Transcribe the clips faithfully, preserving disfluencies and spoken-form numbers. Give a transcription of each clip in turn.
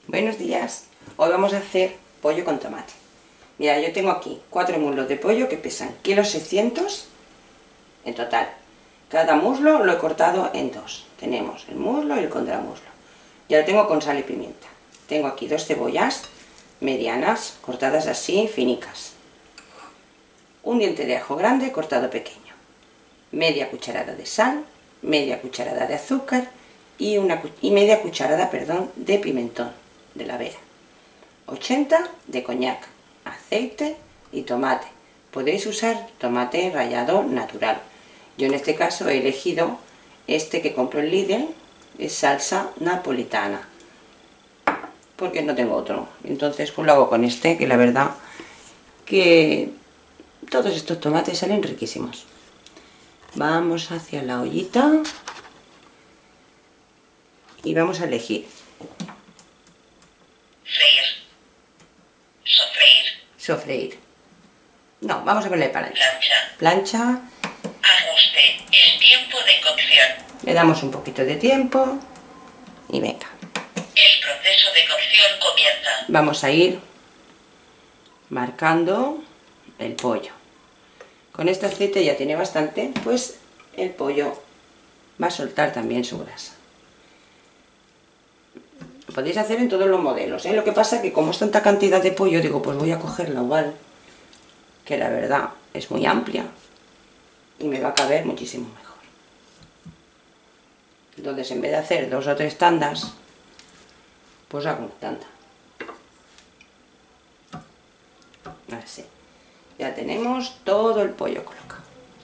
Buenos días. Hoy vamos a hacer pollo con tomate. Mira, yo tengo aquí cuatro muslos de pollo que pesan kilo seiscientos en total. Cada muslo lo he cortado en dos. Tenemos el muslo y el contramuslo. Ya lo tengo con sal y pimienta. Tengo aquí dos cebollas medianas, cortadas así, finicas. Un diente de ajo grande cortado pequeño. Media cucharada de sal, media cucharada de azúcar y, una, y media cucharada, perdón, de pimentón de la vera. ochenta de coñac, aceite y tomate. Podéis usar tomate rallado natural. Yo en este caso he elegido este que compro en Lidl, es salsa napolitana, porque no tengo otro. Entonces pues lo hago con este, que la verdad que todos estos tomates salen riquísimos. Vamos hacia la ollita y vamos a elegir. Freír. Sofreír. Sofreír. No, vamos a ponerle plancha. Plancha. Plancha. Ajuste. El tiempo de cocción. Le damos un poquito de tiempo y venga. El proceso de cocción comienza. Vamos a ir marcando el pollo. Con este aceite ya tiene bastante, pues el pollo va a soltar también su grasa. Podéis hacer en todos los modelos, ¿eh? Lo que pasa es que como es tanta cantidad de pollo, digo, pues voy a coger la oval, que la verdad es muy amplia y me va a caber muchísimo mejor. Entonces, en vez de hacer dos o tres tandas, pues hago una tanda. Así. Ya tenemos todo el pollo colocado.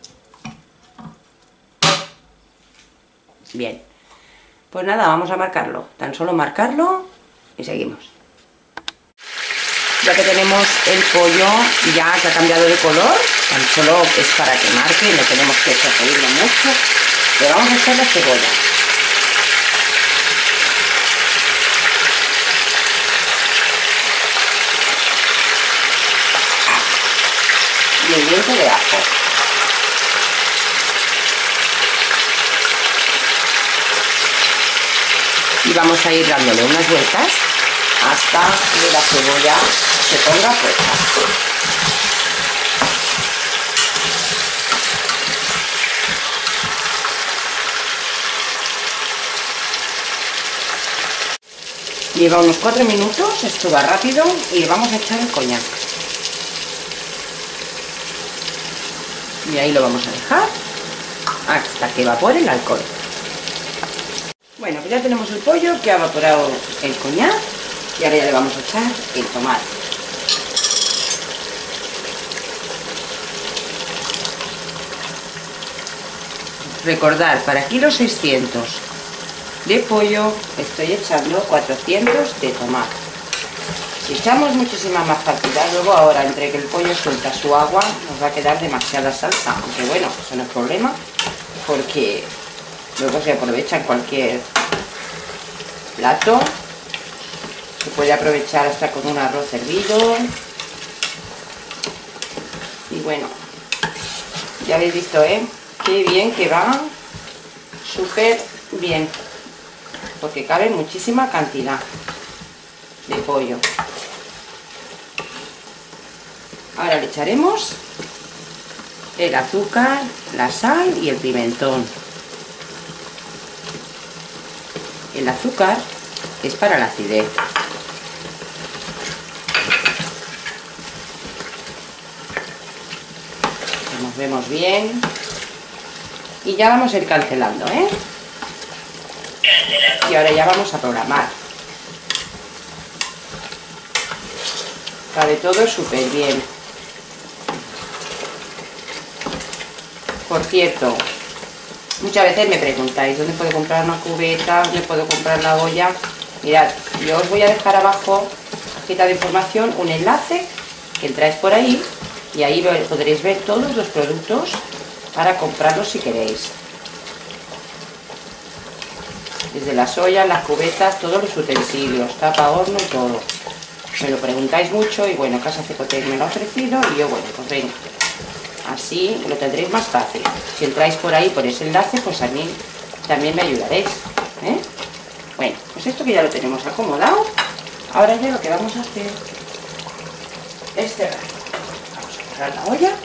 Bien. Pues nada, vamos a marcarlo. Tan solo marcarlo y seguimos. Ya que tenemos el pollo ya que ha cambiado de color, tan solo es para que marque, no tenemos que sofreírlo mucho. Le vamos a echar la cebolla. Y el diente de ajo. Y vamos a ir dándole unas vueltas hasta que la cebolla se ponga puesta. Lleva unos cuatro minutos, esto va rápido, y le vamos a echar el coñac. Y ahí lo vamos a dejar hasta que evapore el alcohol. Bueno, pues ya tenemos el pollo que ha evaporado el coñac y ahora ya le vamos a echar el tomate. Recordad, para kilo seiscientos de pollo estoy echando cuatrocientos de tomate. Si echamos muchísima más cantidad, luego ahora entre que el pollo suelta su agua nos va a quedar demasiada salsa, aunque bueno, eso no es problema porque luego se aprovecha en cualquier plato. Se puede aprovechar hasta con un arroz hervido. Y bueno, ya habéis visto, ¿eh? Qué bien que va, súper bien, porque cabe muchísima cantidad de pollo. Ahora le echaremos el azúcar, la sal y el pimentón. El azúcar es para la acidez. Nos vemos bien. Y ya vamos a ir cancelando, ¿eh? Y ahora ya vamos a programar. Cabe todo súper bien. Por cierto, muchas veces me preguntáis dónde puedo comprar una cubeta, dónde puedo comprar la olla. Mirad, yo os voy a dejar abajo, cajita de información, un enlace que entráis por ahí y ahí podréis ver todos los productos para comprarlos si queréis. Desde las ollas, las cubetas, todos los utensilios, tapa, horno y todo. Me lo preguntáis mucho y bueno, Casa Cecotec me lo ha ofrecido y yo bueno, pues venga. Así lo tendréis más fácil. Si entráis por ahí, por ese enlace, pues a mí también me ayudaréis, ¿eh? Bueno, pues esto que ya lo tenemos acomodado, Ahora ya lo que vamos a hacer es cerrar. Vamos a cerrar la olla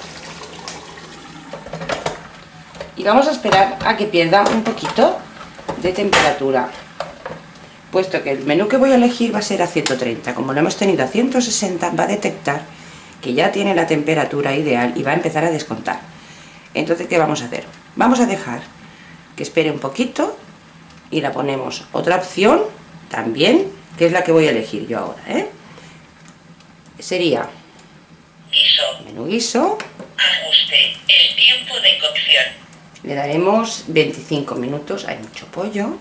y vamos a esperar a que pierda un poquito de temperatura, puesto que el menú que voy a elegir va a ser a ciento treinta. Como lo hemos tenido a ciento sesenta, va a detectar que ya tiene la temperatura ideal y va a empezar a descontar. Entonces, ¿qué vamos a hacer? Vamos a dejar que espere un poquito y la ponemos otra opción también, que es la que voy a elegir yo ahora, ¿eh? Sería Guiso. menú guiso. Ajuste. El tiempo de cocción. Le daremos veinticinco minutos, hay mucho pollo.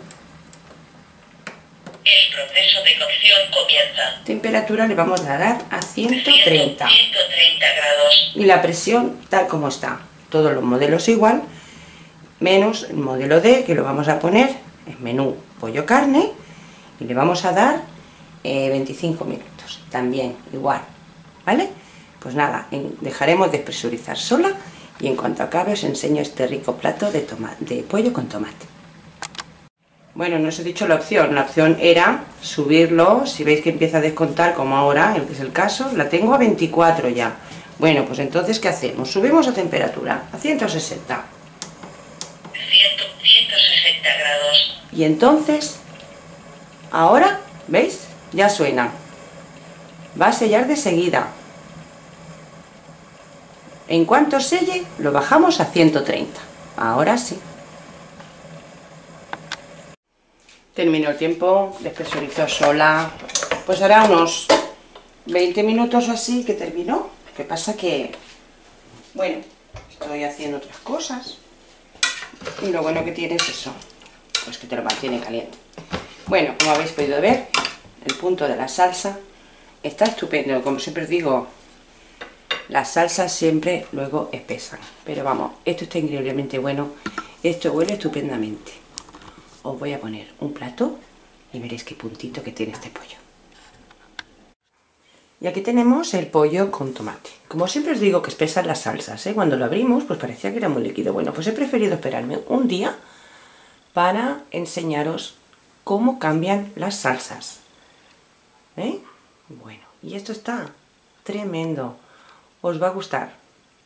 El proceso de cocción comienza. Temperatura le vamos a dar a ciento treinta. ciento treinta grados. Y la presión tal como está. Todos los modelos igual, menos el modelo D, que lo vamos a poner en menú pollo carne, y le vamos a dar eh, veinticinco minutos, también igual, ¿vale? Pues nada, en, dejaremos de presurizar sola, y en cuanto acabe os enseño este rico plato de, de pollo con tomate. Bueno, no os he dicho la opción. La opción era subirlo, si veis que empieza a descontar como ahora, el que es el caso, la tengo a veinticuatro ya. Bueno, pues entonces, ¿qué hacemos? Subimos a temperatura, a ciento sesenta. ciento sesenta grados. Y entonces, ahora, ¿veis? Ya suena. Va a sellar de seguida. En cuanto selle, lo bajamos a ciento treinta. Ahora sí. Terminó el tiempo, despresurizó sola. Pues hará unos veinte minutos o así que terminó. Lo que pasa que, bueno, estoy haciendo otras cosas. Y lo bueno que tiene es eso, pues que te lo mantiene caliente. Bueno, como habéis podido ver, el punto de la salsa está estupendo. Como siempre os digo, las salsas siempre luego espesan. Pero vamos, esto está increíblemente bueno. Esto huele estupendamente. Os voy a poner un plato y veréis qué puntito que tiene este pollo. Y aquí tenemos el pollo con tomate. Como siempre os digo que espesan las salsas, ¿eh? Cuando lo abrimos pues parecía que era muy líquido. Bueno, pues he preferido esperarme un día para enseñaros cómo cambian las salsas. ¿Eh? Bueno, y esto está tremendo. Os va a gustar.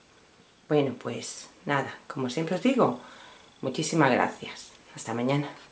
Bueno, pues nada, como siempre os digo, muchísimas gracias. Hasta mañana.